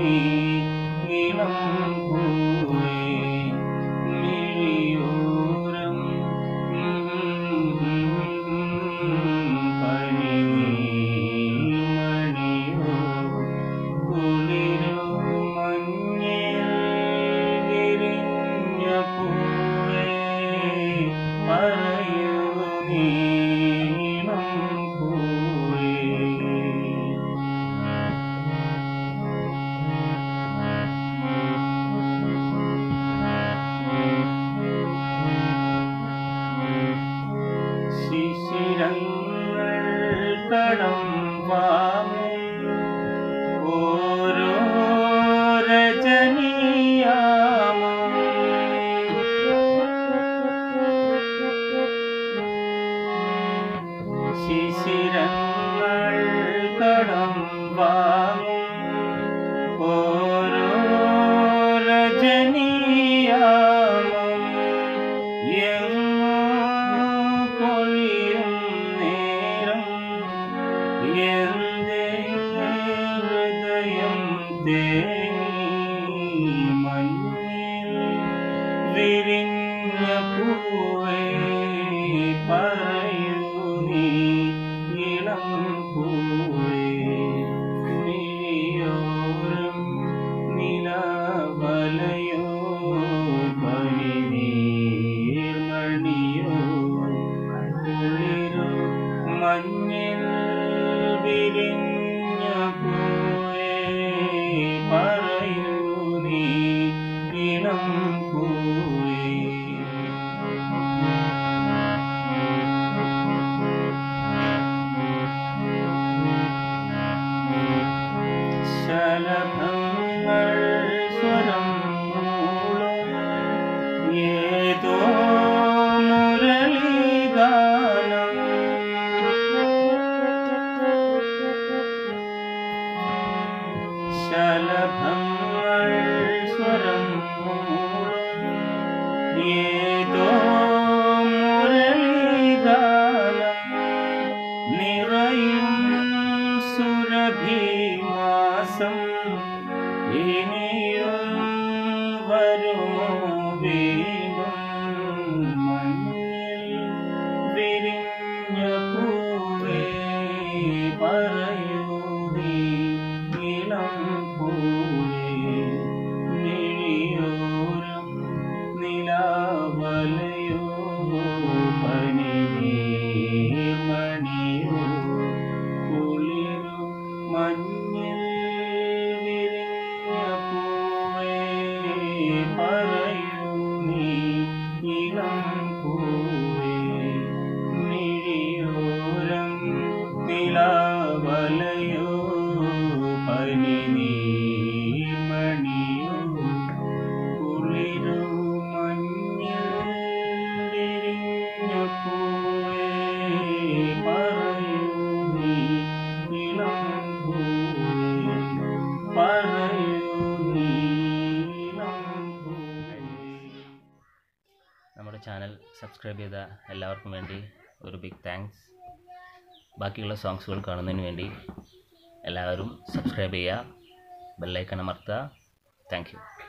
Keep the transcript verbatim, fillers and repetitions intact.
നീ ഇളം പൂവേ മിഴിയോരം പനിനീർമണിയോ കുളിരോ മഞ്ഞിൽ വിരിഞ്ഞ പൂവേ പറയൂ നീ ഇളം പൂവേ. ശിശിരങ്ങൾ കടം വാങ്ങും ഓരോ രജനിയാമം ശിശിരങ്ങൾ കടം വാങ്ങും ഓരോ രജനിയാമം എങ്ങോ പൊഴിയും നേരം എന്റെ ഹൃദയം തേങ്ങി മഞ്ഞിൽ വിരിഞ്ഞ പൂവേ പറയൂ നീ ഇളം പൂവേ മിഴിയോരം നിലവലയോ പനിനീർമണിയോ കുളിരോ മഞ്ഞിൽ വിരിഞ്ഞ പൂവേ പറയൂ നീ ഇളം പൂവേ. ശലഭങ്ങൾ സ്വരം മൂളും ഏതോ മുരളീഗാനം ശലഭങ്ങൾ സ്വരം മൂളും ഏതോ മുരളീഗാനം നിറയും സുരഭിമാസം ഇനിയും വരുമോ വീണ്ടും മഞ്ഞിൽ വിരിഞ്ഞ പൂവേ പറയൂ നീ ഇളം പൂവേ മിഴിയോരം നിലാവലയോ പനിനീർമണിയോ കുളിരോ മഞ്ഞിൽ വിരിഞ്ഞ പൂവേ പറയൂ നീ ഇളം പൂവേ മിഴിയോരം നിലാവലയോ പനിനീർമണിയോ കുളിരോ മഞ്ഞിൽ വിരിഞ്ഞ പൂവേ പറയൂ നീ ഇളം പൂവേ പറയൂ നീ ഇളം പൂവേ. നമ്മുടെ ചാനൽ സബ്സ്ക്രൈബ് ചെയ്ത എല്ലാവർക്കും വേണ്ടി ഒരു ബിഗ് താങ്ക്സ്. ബാക്കിയുള്ള സോങ്സുകൾ കാണുന്നതിന് വേണ്ടി എല്ലാവരും സബ്സ്ക്രൈബ് ചെയ്യുക, ബെല്ലൈക്കൺ അമർത്തുക. Thank U.